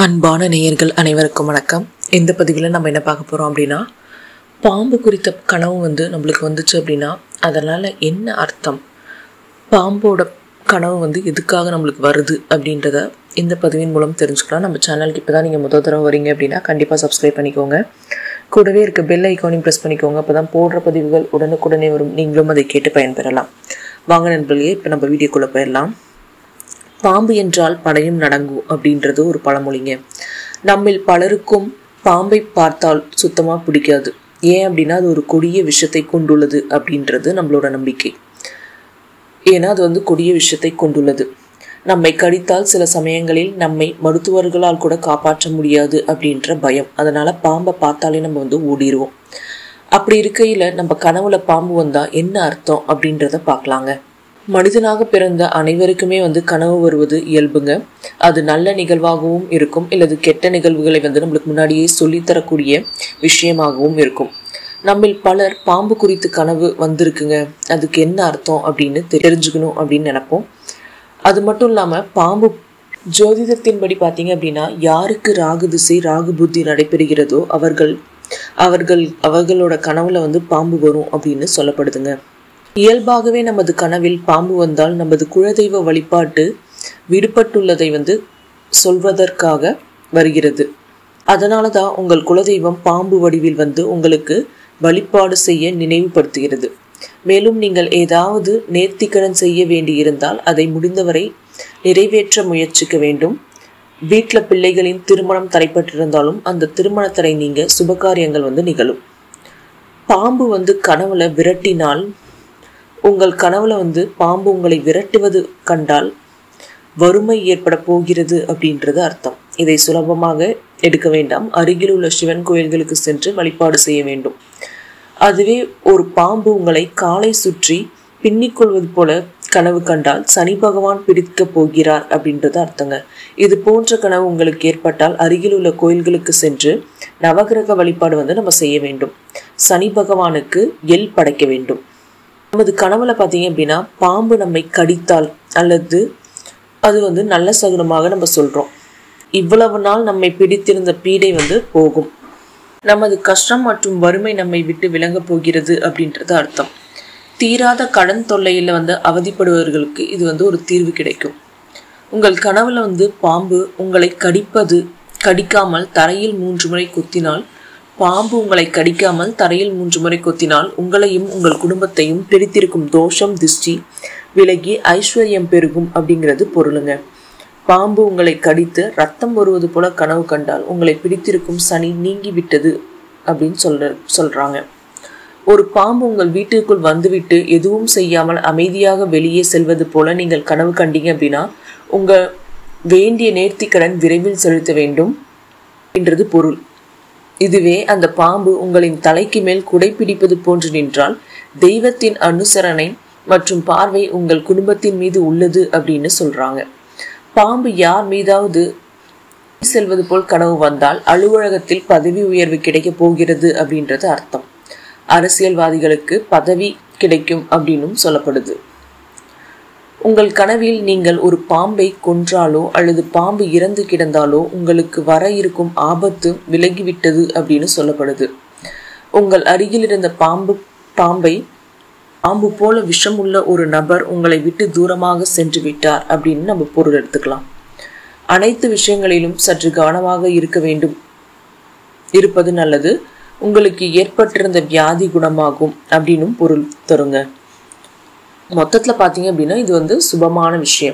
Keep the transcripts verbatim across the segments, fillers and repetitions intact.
அன்பான நேயர்கள் அனைவருக்கும் வணக்கம். இந்த பதிவில் நம்ம என்ன பார்க்க போகிறோம் அப்படின்னா, பாம்பு குறித்த கனவு வந்து நம்மளுக்கு வந்துச்சு அப்படின்னா அதனால் என்ன அர்த்தம், பாம்போட கனவு வந்து எதுக்காக நம்மளுக்கு வருது அப்படின்றத இந்த பதிவின் மூலம் தெரிஞ்சுக்கலாம். நம்ம சேனலுக்கு இப்போ தான் நீங்கள் முதல் தடவை வரீங்க அப்படின்னா கண்டிப்பாக சப்ஸ்கிரைப் பண்ணிக்கோங்க. கூடவே இருக்க பெல் ஐக்கானையும் ப்ரெஸ் பண்ணிக்கோங்க. அப்போ தான் போடுற பதிவுகள் உடனுக்குடனே வரும், நீங்களும் அதை கேட்டு பயன்பெறலாம். வாங்க நண்பர்களே, இப்போ நம்ம வீடியோக்குள்ளே போயிடலாம். பாம்பு என்றால் படையும் நடங்கும் அப்படின்றது ஒரு பழமொழிங்க. நம்மில் பலருக்கும் பாம்பை பார்த்தால் சுத்தமாக பிடிக்காது. ஏன் அப்படின்னா அது ஒரு கொடிய விஷயத்தை கொண்டுள்ளது அப்படின்றது நம்மளோட நம்பிக்கை. ஏன்னா அது வந்து கொடிய விஷயத்தை கொண்டுள்ளது. நம்மை கடித்தால் சில சமயங்களில் நம்மை மருத்துவர்களால் கூட காப்பாற்ற முடியாது அப்படின்ற பயம். அதனால பாம்பை பார்த்தாலே நம்ம வந்து ஓடிடுவோம். அப்படி இருக்கையில் நம்ம கனவுல பாம்பு வந்தால் என்ன அர்த்தம் அப்படின்றத பார்க்கலாங்க. மனிதனாக பிறந்த அனைவருக்குமே வந்து கனவு வருவது இயல்புங்க. அது நல்ல நிகழ்வாகவும் இருக்கும், இல்லது கெட்ட நிகழ்வுகளை வந்து நம்மளுக்கு முன்னாடியே சொல்லித்தரக்கூடிய விஷயமாகவும் இருக்கும். நம்மில் பலர் பாம்பு குறித்து கனவு வந்திருக்குங்க, அதுக்கு என்ன அர்த்தம் அப்படின்னு தெரிஞ்சுக்கணும் அப்படின்னு நினைப்போம். அது மட்டும் இல்லாமல் பாம்பு ஜோதிடத்தின்படி பார்த்தீங்க அப்படின்னா, யாருக்கு ராகு திசை ராகு புத்தி நடைபெறுகிறதோ அவர்கள் அவர்கள் அவர்களோட கனவுல வந்து பாம்பு வரும் அப்படின்னு சொல்லப்படுதுங்க. இயல்பாகவே நமது கனவில் பாம்பு வந்தால் நமது குலதெய்வ வழிபாட்டு விடுபட்டுள்ளதை வந்து சொல்வதற்காக வருகிறது. அதனால தான் உங்கள் குலதெய்வம் பாம்பு வடிவில் வந்து உங்களுக்கு வழிபாடு செய்ய நினைவுபடுத்துகிறது. மேலும் நீங்கள் ஏதாவது நேர்த்திக்கடன் செய்ய வேண்டியிருந்தால் அதை முடிந்தவரை நிறைவேற்ற முயற்சிக்க வேண்டும். வீட்டில் பிள்ளைகளின் திருமணம் தடைப்பட்டிருந்தாலும் அந்த திருமண தடை நீங்க சுபகாரியங்கள் வந்து நிகழும். பாம்பு வந்து கனவுல விரட்டினால், உங்கள் கனவுல வந்து பாம்பு உங்களை விரட்டுவது கண்டால் வறுமை ஏற்பட போகிறது அப்படின்றது அர்த்தம். இதை சுலபமாக எடுக்க வேண்டாம். அருகில் உள்ள சிவன் கோயில்களுக்கு சென்று வழிபாடு செய்ய வேண்டும். அதுவே ஒரு பாம்பு உங்களை காலை சுற்றி பின்னிக்கொள்வது போல கனவு கண்டால் சனி பகவான் பிடிக்க போகிறார் அப்படின்றது அர்த்தங்க. இது போன்ற கனவு உங்களுக்கு ஏற்பட்டால் அருகில் உள்ள கோயில்களுக்கு சென்று நவகிரக வழிபாடு வந்து நம்ம செய்ய வேண்டும். சனி பகவானுக்கு எள் படைக்க வேண்டும். நமது கனவுல பார்த்தீங்க அப்படின்னா பாம்பு நம்மை கடித்தால் அல்லது அது வந்து நல்ல சகுனமாக நம்ம சொல்றோம். இவ்வளவு நாள் நம்மை பிடித்திருந்த பீடை வந்து போகும். நமது கஷ்டம் மற்றும் வறுமை நம்மை விட்டு விலக போகிறது அப்படின்றது அர்த்தம். தீராத கடன் தொல்லையில் வந்து அவதிப்படுபவர்களுக்கு இது வந்து ஒரு தீர்வு கிடைக்கும். உங்கள் கனவுல வந்து பாம்பு உங்களை கடிப்பது கடிக்காமல் தரையில் மூன்று முறை கொத்தினால் பாம்பு உங்களை கடிக்காமல் தரையில் மூன்று முறை கொத்தினால் உங்களையும் உங்கள் குடும்பத்தையும் பிடித்திருக்கும் தோஷம் திஷ்டி விலகி ஐஸ்வர்யம் பெருகும் அப்படிங்கிறது பொருளுங்க. பாம்பு உங்களை கடித்து ரத்தம் வருவது போல கனவு கண்டால் உங்களை பிடித்திருக்கும் சனி நீங்கி விட்டது அப்படின்னு சொல்ற சொல்றாங்க. ஒரு பாம்பு உங்கள் வீட்டிற்குள் வந்துவிட்டு எதுவும் செய்யாமல் அமைதியாக வெளியே செல்வது போல நீங்கள் கனவு கண்டீங்க அப்படின்னா உங்க வேண்டிய நேர்த்திக்கடன் விரைவில் செலுத்த வேண்டும் என்றது பொருள். இதுவே அந்த பாம்பு உங்களின் தலைக்கு மேல் குடைப்பிடிப்பது போன்று நின்றால் தெய்வத்தின் அனுசரணை மற்றும் பார்வை உங்கள் குடும்பத்தின் மீது உள்ளது அப்படின்னு சொல்றாங்க. பாம்பு யார் மீதாவது செல்வது போல் கனவு வந்தால் அலுவலகத்தில் பதவி உயர்வு கிடைக்க போகிறது அப்படின்றது அர்த்தம். அரசியல்வாதிகளுக்கு பதவி கிடைக்கும் அப்படின்னும் சொல்லப்படுது. உங்கள் கனவில் நீங்கள் ஒரு பாம்பை கொன்றாலோ அல்லது பாம்பு இறந்து கிடந்தாலோ உங்களுக்கு வர இருக்கும் ஆபத்து விலகிவிட்டது அப்படின்னு சொல்லப்படுது. உங்கள் அருகில் இருந்த பாம்பு பாம்பை பாம்பு போல விஷம் உள்ள ஒரு நபர் உங்களை விட்டு தூரமாக சென்று விட்டார் அப்படின்னு நம்ம பொருள் எடுத்துக்கலாம். அனைத்து விஷயங்களிலும் சற்று கவனமாக இருக்க வேண்டும் இருப்பது நல்லது. உங்களுக்கு ஏற்பட்டிருந்த வியாதி குணமாகும் அப்படின்னும் பொருள் தருங்க. மொத்தத்துல பாத்தீங்க அப்படின்னா இது வந்து சுபமான விஷயம்.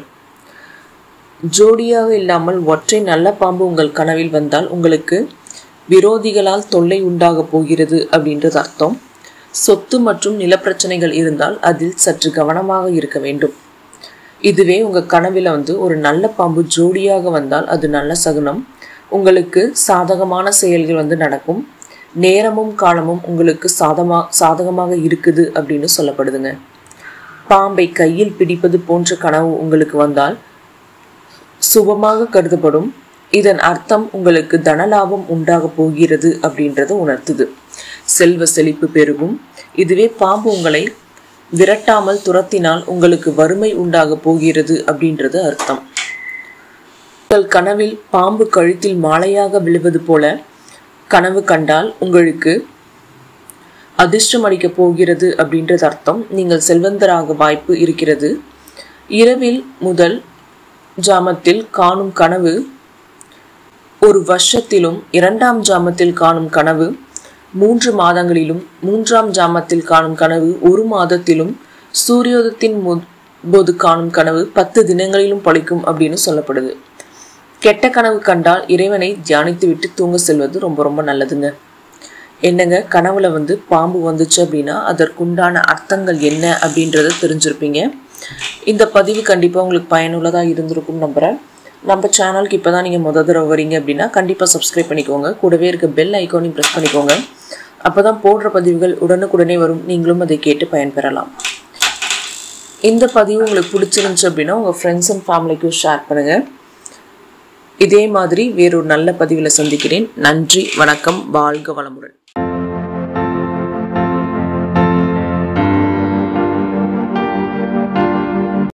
ஜோடியாக இல்லாமல் ஒற்றை நல்ல பாம்பு உங்கள் கனவில் வந்தால் உங்களுக்கு விரோதிகளால் தொல்லை உண்டாக போகிறது அப்படின்றது அர்த்தம். சொத்து மற்றும் நிலப்பிரச்சனைகள் இருந்தால் அதில் சற்று கவனமாக இருக்க வேண்டும். இதுவே உங்க கனவில் வந்து ஒரு நல்ல பாம்பு ஜோடியாக வந்தால் அது நல்ல சகுனம். உங்களுக்கு சாதகமான செயல்கள் வந்து நடக்கும். நேரமும் காலமும் உங்களுக்கு சாதமா சாதகமாக இருக்குது அப்படின்னு சொல்லப்படுதுங்க. பாம்பை கையில் பிடிப்பது போன்ற கனவு உங்களுக்கு வந்தால் சுபமாக கருதப்படும். இதன் அர்த்தம் உங்களுக்கு தனலாபம் உண்டாக போகிறது அப்படின்றத உணர்த்துது. செல்வ செழிப்பு பெருகும். இதுவே பாம்பு உங்களை விரட்டாமல் துரத்தினால் உங்களுக்கு வறுமை உண்டாக போகிறது அப்படின்றது அர்த்தம். உங்கள் கனவில் பாம்பு கழுத்தில் மாலையாக விழுவது போல கனவு கண்டால் உங்களுக்கு அதிர்ஷ்டம் அளிக்கப் போகிறது அப்படின்றது அர்த்தம். நீங்கள் செல்வந்தராக வாய்ப்பு இருக்கிறது. இரவில் முதல் ஜாமத்தில் காணும் கனவு ஒரு வருஷத்திலும், இரண்டாம் ஜாமத்தில் காணும் கனவு மூன்று மாதங்களிலும், மூன்றாம் ஜாமத்தில் காணும் கனவு ஒரு மாதத்திலும், சூரியோதயத்தின் போது காணும் கனவு பத்து தினங்களிலும் பலிக்கும் அப்படின்னு சொல்லப்படுது. கெட்ட கனவு கண்டால் இறைவனை தியானித்து விட்டு தூங்க செல்வது ரொம்ப ரொம்ப நல்லதுங்க. என்னங்க, கனவுல வந்து பாம்பு வந்துச்சு அப்படின்னா அதற்குண்டான அர்த்தங்கள் என்ன அப்படின்றத தெரிஞ்சிருப்பீங்க. இந்த பதிவு கண்டிப்பாக உங்களுக்கு பயனுள்ளதாக இருந்திருக்கும் நம்புகிறேன். நம்ம சேனலுக்கு இப்போ தான் நீங்கள் முதல் தடவை வரீங்க அப்படின்னா கண்டிப்பாக சப்ஸ்கிரைப் பண்ணிக்கோங்க. கூடவே இருக்க பெல் ஐக்கானையும் ப்ரெஸ் பண்ணிக்கோங்க. அப்போ தான் போடுற பதிவுகள் உடனுக்குடனே வரும். நீங்களும் அதை கேட்டு பயன்பெறலாம். இந்த பதிவு உங்களுக்கு பிடிச்சிருந்துச்சு அப்படின்னா உங்கள் ஃப்ரெண்ட்ஸ் அண்ட் ஃபேமிலிக்கும் ஷேர் பண்ணுங்கள். இதே மாதிரி வேறொரு நல்ல பதிவில் சந்திக்கிறேன். நன்றி, வணக்கம், வாழ்க வளமுடன்.